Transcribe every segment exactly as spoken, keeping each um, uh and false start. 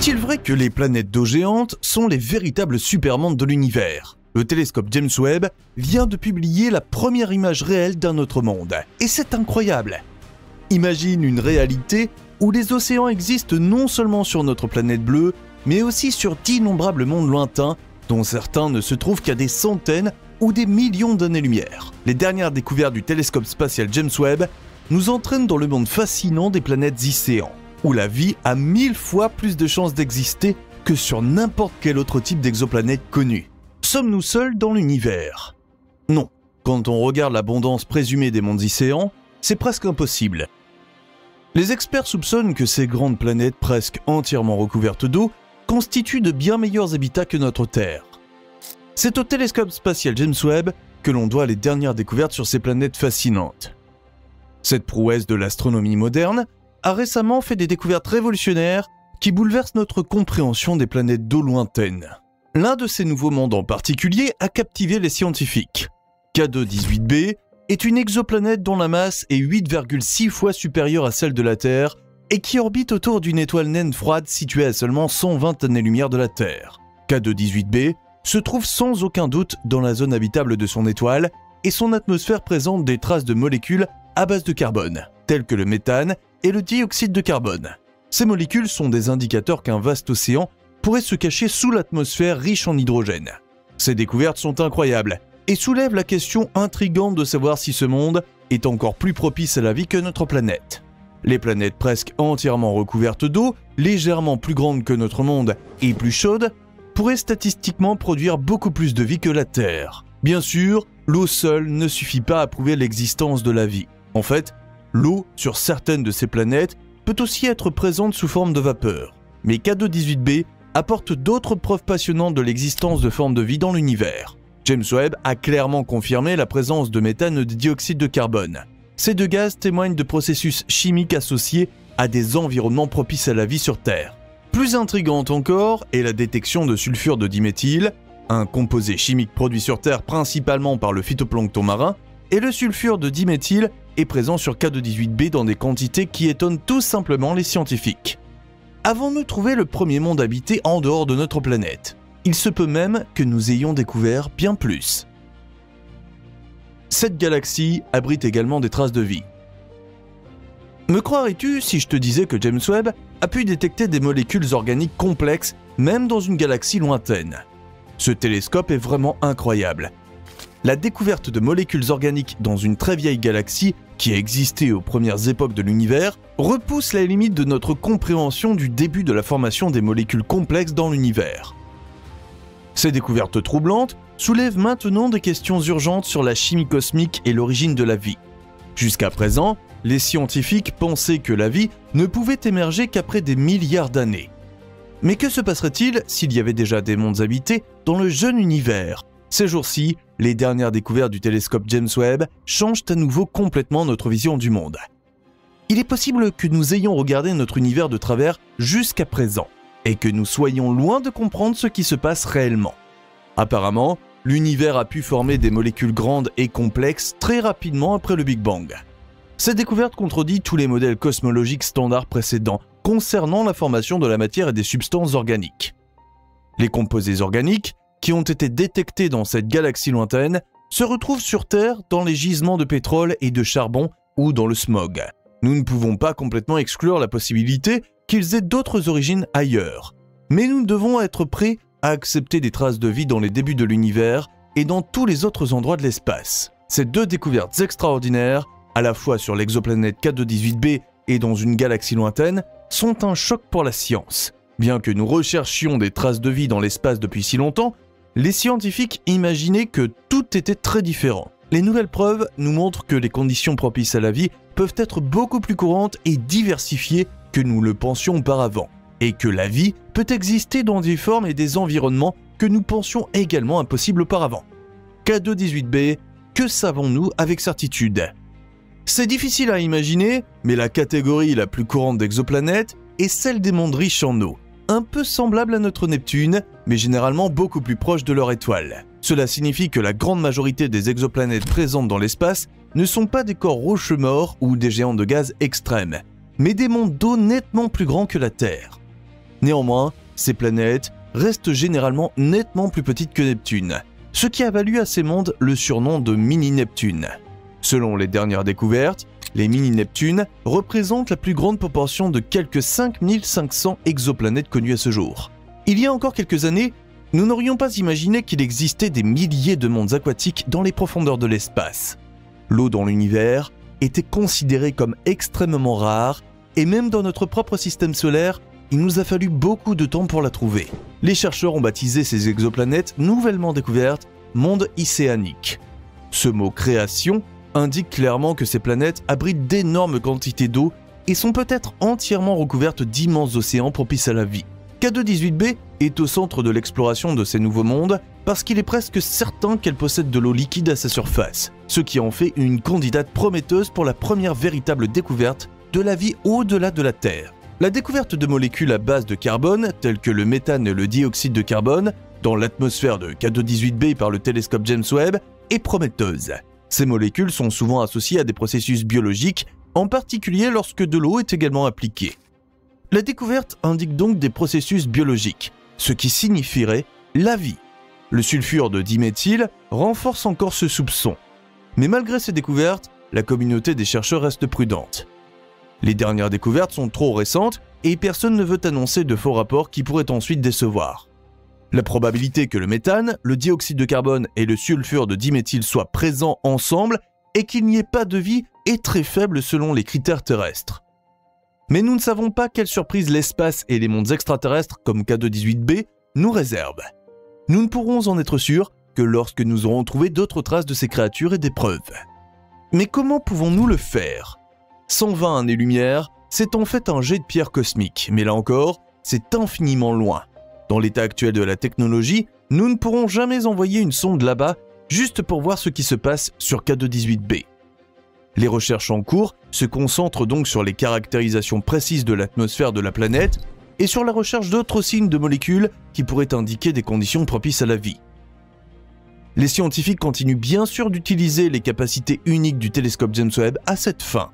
Est-il vrai que les planètes d'eau géantes sont les véritables supermondes de l'univers ? Le télescope James Webb vient de publier la première image réelle d'un autre monde. Et c'est incroyable ! Imagine une réalité où les océans existent non seulement sur notre planète bleue, mais aussi sur d'innombrables mondes lointains, dont certains ne se trouvent qu'à des centaines ou des millions d'années-lumière. Les dernières découvertes du télescope spatial James Webb nous entraînent dans le monde fascinant des planètes Icéans, où la vie a mille fois plus de chances d'exister que sur n'importe quel autre type d'exoplanète connu. Sommes-nous seuls dans l'univers ? Non. Quand on regarde l'abondance présumée des mondes Icéans, c'est presque impossible. Les experts soupçonnent que ces grandes planètes presque entièrement recouvertes d'eau constituent de bien meilleurs habitats que notre Terre. C'est au télescope spatial James Webb que l'on doit les dernières découvertes sur ces planètes fascinantes. Cette prouesse de l'astronomie moderne a récemment fait des découvertes révolutionnaires qui bouleversent notre compréhension des planètes d'eau lointaines. L'un de ces nouveaux mondes en particulier a captivé les scientifiques. K deux dix-huit b est une exoplanète dont la masse est huit virgule six fois supérieure à celle de la Terre et qui orbite autour d'une étoile naine froide située à seulement cent vingt années-lumière de la Terre. K deux dix-huit b se trouve sans aucun doute dans la zone habitable de son étoile et son atmosphère présente des traces de molécules à base de carbone, telles que le méthane et le dioxyde de carbone. Ces molécules sont des indicateurs qu'un vaste océan pourrait se cacher sous l'atmosphère riche en hydrogène. Ces découvertes sont incroyables et soulèvent la question intrigante de savoir si ce monde est encore plus propice à la vie que notre planète. Les planètes presque entièrement recouvertes d'eau, légèrement plus grandes que notre monde et plus chaudes, pourraient statistiquement produire beaucoup plus de vie que la Terre. Bien sûr, l'eau seule ne suffit pas à prouver l'existence de la vie. En fait, l'eau sur certaines de ces planètes peut aussi être présente sous forme de vapeur. Mais K deux dix-huit b apporte d'autres preuves passionnantes de l'existence de formes de vie dans l'univers. James Webb a clairement confirmé la présence de méthane et de dioxyde de carbone. Ces deux gaz témoignent de processus chimiques associés à des environnements propices à la vie sur Terre. Plus intrigante encore est la détection de sulfure de diméthyle, un composé chimique produit sur Terre principalement par le phytoplancton marin, et le sulfure de diméthyle est présent sur K deux dix-huit b dans des quantités qui étonnent tout simplement les scientifiques. Avons-nous trouvé le premier monde habité en dehors de notre planète ? Il se peut même que nous ayons découvert bien plus. Cette galaxie abrite également des traces de vie. Me croirais-tu si je te disais que James Webb a pu détecter des molécules organiques complexes même dans une galaxie lointaine ? Ce télescope est vraiment incroyable. La découverte de molécules organiques dans une très vieille galaxie qui a existé aux premières époques de l'univers repousse la limite de notre compréhension du début de la formation des molécules complexes dans l'univers. Ces découvertes troublantes soulèvent maintenant des questions urgentes sur la chimie cosmique et l'origine de la vie. Jusqu'à présent, les scientifiques pensaient que la vie ne pouvait émerger qu'après des milliards d'années. Mais que se passerait-il s'il y avait déjà des mondes habités dans le jeune univers ? Ces jours-ci, les dernières découvertes du télescope James Webb changent à nouveau complètement notre vision du monde. Il est possible que nous ayons regardé notre univers de travers jusqu'à présent, et que nous soyons loin de comprendre ce qui se passe réellement. Apparemment, l'univers a pu former des molécules grandes et complexes très rapidement après le Big Bang. Cette découverte contredit tous les modèles cosmologiques standards précédents concernant la formation de la matière et des substances organiques. Les composés organiques, qui ont été détectés dans cette galaxie lointaine, se retrouvent sur Terre dans les gisements de pétrole et de charbon ou dans le smog. Nous ne pouvons pas complètement exclure la possibilité qu'ils aient d'autres origines ailleurs. Mais nous devons être prêts à accepter des traces de vie dans les débuts de l'univers et dans tous les autres endroits de l'espace. Ces deux découvertes extraordinaires, à la fois sur l'exoplanète K deux dix-huit b et dans une galaxie lointaine, sont un choc pour la science. Bien que nous recherchions des traces de vie dans l'espace depuis si longtemps, les scientifiques imaginaient que tout était très différent. Les nouvelles preuves nous montrent que les conditions propices à la vie peuvent être beaucoup plus courantes et diversifiées que nous le pensions auparavant, et que la vie peut exister dans des formes et des environnements que nous pensions également impossibles auparavant. K deux dix-huit b, que savons-nous avec certitude ? C'est difficile à imaginer, mais la catégorie la plus courante d'exoplanètes est celle des mondes riches en eau, un peu semblable à notre Neptune, mais généralement beaucoup plus proche de leur étoile. Cela signifie que la grande majorité des exoplanètes présentes dans l'espace ne sont pas des corps rocheux morts ou des géants de gaz extrêmes, mais des mondes d'eau nettement plus grands que la Terre. Néanmoins, ces planètes restent généralement nettement plus petites que Neptune, ce qui a valu à ces mondes le surnom de mini-Neptune. Selon les dernières découvertes, les mini-Neptunes représentent la plus grande proportion de quelques cinq mille cinq cents exoplanètes connues à ce jour. Il y a encore quelques années, nous n'aurions pas imaginé qu'il existait des milliers de mondes aquatiques dans les profondeurs de l'espace. L'eau dans l'univers était considérée comme extrêmement rare, et même dans notre propre système solaire, il nous a fallu beaucoup de temps pour la trouver. Les chercheurs ont baptisé ces exoplanètes nouvellement découvertes mondes océaniques. Ce mot « création » indique clairement que ces planètes abritent d'énormes quantités d'eau et sont peut-être entièrement recouvertes d'immenses océans propices à la vie. K deux dix-huit b est au centre de l'exploration de ces nouveaux mondes parce qu'il est presque certain qu'elle possède de l'eau liquide à sa surface, ce qui en fait une candidate prometteuse pour la première véritable découverte de la vie au-delà de la Terre. La découverte de molécules à base de carbone, telles que le méthane et le dioxyde de carbone, dans l'atmosphère de K deux dix-huit b par le télescope James Webb, est prometteuse. Ces molécules sont souvent associées à des processus biologiques, en particulier lorsque de l'eau est également appliquée. La découverte indique donc des processus biologiques, ce qui signifierait la vie. Le sulfure de diméthyle renforce encore ce soupçon. Mais malgré ces découvertes, la communauté des chercheurs reste prudente. Les dernières découvertes sont trop récentes et personne ne veut annoncer de faux rapports qui pourraient ensuite décevoir. La probabilité que le méthane, le dioxyde de carbone et le sulfure de diméthyle soient présents ensemble et qu'il n'y ait pas de vie est très faible selon les critères terrestres. Mais nous ne savons pas quelle surprise l'espace et les mondes extraterrestres comme K deux dix-huit b nous réservent. Nous ne pourrons en être sûrs que lorsque nous aurons trouvé d'autres traces de ces créatures et des preuves. Mais comment pouvons-nous le faire ? cent vingt années-lumière, c'est en fait un jet de pierre cosmique, mais là encore, c'est infiniment loin. Dans l'état actuel de la technologie, nous ne pourrons jamais envoyer une sonde là-bas juste pour voir ce qui se passe sur K deux dix-huit b. Les recherches en cours se concentrent donc sur les caractérisations précises de l'atmosphère de la planète et sur la recherche d'autres signes de molécules qui pourraient indiquer des conditions propices à la vie. Les scientifiques continuent bien sûr d'utiliser les capacités uniques du télescope James Webb à cette fin.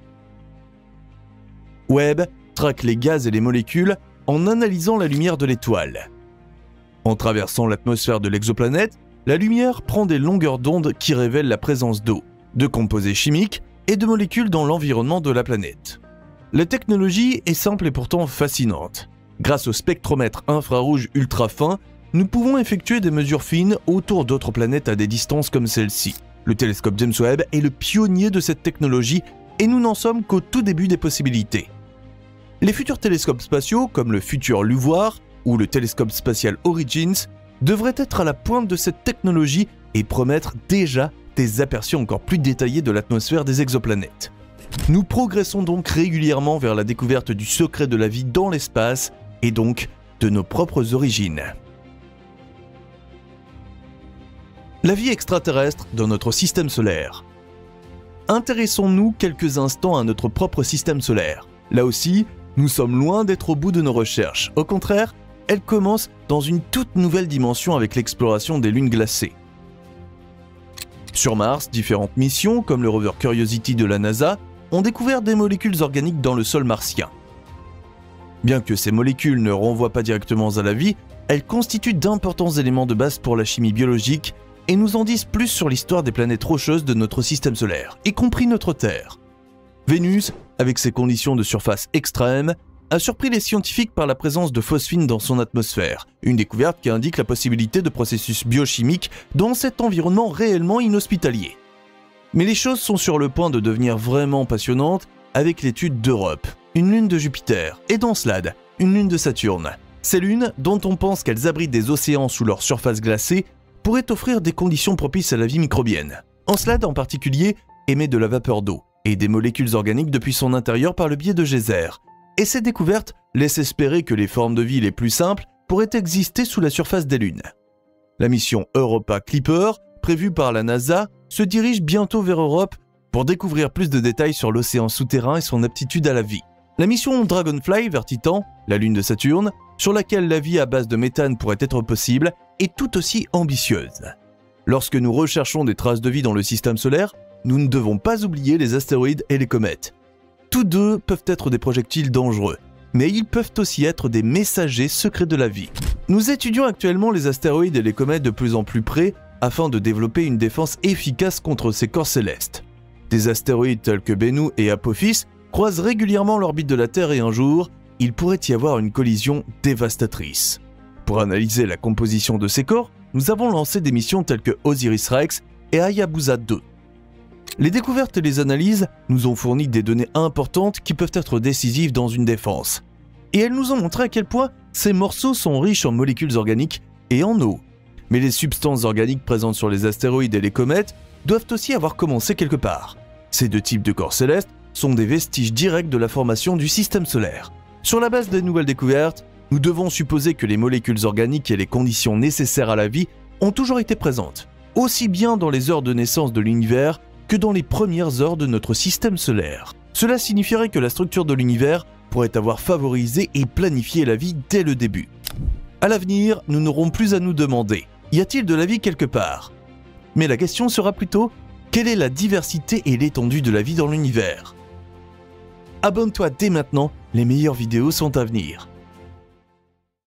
Webb traque les gaz et les molécules en analysant la lumière de l'étoile. En traversant l'atmosphère de l'exoplanète, la lumière prend des longueurs d'onde qui révèlent la présence d'eau, de composés chimiques et de molécules dans l'environnement de la planète. La technologie est simple et pourtant fascinante. Grâce au spectromètre infrarouge ultra fin, nous pouvons effectuer des mesures fines autour d'autres planètes à des distances comme celle-ci. Le télescope James Webb est le pionnier de cette technologie et nous n'en sommes qu'au tout début des possibilités. Les futurs télescopes spatiaux, comme le futur LUVOIR ou le télescope spatial Origins, devraient être à la pointe de cette technologie et promettre déjà des aperçus encore plus détaillés de l'atmosphère des exoplanètes. Nous progressons donc régulièrement vers la découverte du secret de la vie dans l'espace et donc de nos propres origines. La vie extraterrestre dans notre système solaire. Intéressons-nous quelques instants à notre propre système solaire. Là aussi, nous sommes loin d'être au bout de nos recherches. Au contraire, elles commencent dans une toute nouvelle dimension avec l'exploration des lunes glacées. Sur Mars, différentes missions, comme le rover Curiosity de la NASA, ont découvert des molécules organiques dans le sol martien. Bien que ces molécules ne renvoient pas directement à la vie, elles constituent d'importants éléments de base pour la chimie biologique et nous en disent plus sur l'histoire des planètes rocheuses de notre système solaire, y compris notre Terre. Vénus, avec ses conditions de surface extrêmes, a surpris les scientifiques par la présence de phosphine dans son atmosphère, une découverte qui indique la possibilité de processus biochimiques dans cet environnement réellement inhospitalier. Mais les choses sont sur le point de devenir vraiment passionnantes avec l'étude d'Europe, une lune de Jupiter, et d'Encelade, une lune de Saturne. Ces lunes, dont on pense qu'elles abritent des océans sous leur surface glacée, pourraient offrir des conditions propices à la vie microbienne. Encelade en particulier émet de la vapeur d'eau et des molécules organiques depuis son intérieur par le biais de geysers. Et ces découvertes laissent espérer que les formes de vie les plus simples pourraient exister sous la surface des lunes. La mission Europa Clipper, prévue par la NASA, se dirige bientôt vers Europe pour découvrir plus de détails sur l'océan souterrain et son aptitude à la vie. La mission Dragonfly vers Titan, la lune de Saturne, sur laquelle la vie à base de méthane pourrait être possible, est tout aussi ambitieuse. Lorsque nous recherchons des traces de vie dans le système solaire, nous ne devons pas oublier les astéroïdes et les comètes. Tous deux peuvent être des projectiles dangereux, mais ils peuvent aussi être des messagers secrets de la vie. Nous étudions actuellement les astéroïdes et les comètes de plus en plus près afin de développer une défense efficace contre ces corps célestes. Des astéroïdes tels que Bennu et Apophis croisent régulièrement l'orbite de la Terre et un jour, il pourrait y avoir une collision dévastatrice. Pour analyser la composition de ces corps, nous avons lancé des missions telles que Osiris-Rex et Hayabusa deux. Les découvertes et les analyses nous ont fourni des données importantes qui peuvent être décisives dans une défense. Et elles nous ont montré à quel point ces morceaux sont riches en molécules organiques et en eau. Mais les substances organiques présentes sur les astéroïdes et les comètes doivent aussi avoir commencé quelque part. Ces deux types de corps célestes sont des vestiges directs de la formation du système solaire. Sur la base des nouvelles découvertes, nous devons supposer que les molécules organiques et les conditions nécessaires à la vie ont toujours été présentes, aussi bien dans les heures de naissance de l'univers que dans les premières heures de notre système solaire. Cela signifierait que la structure de l'univers pourrait avoir favorisé et planifié la vie dès le début. À l'avenir, nous n'aurons plus à nous demander « Y a-t-il de la vie quelque part ?» Mais la question sera plutôt « Quelle est la diversité et l'étendue de la vie dans l'univers ?» Abonne-toi dès maintenant, les meilleures vidéos sont à venir.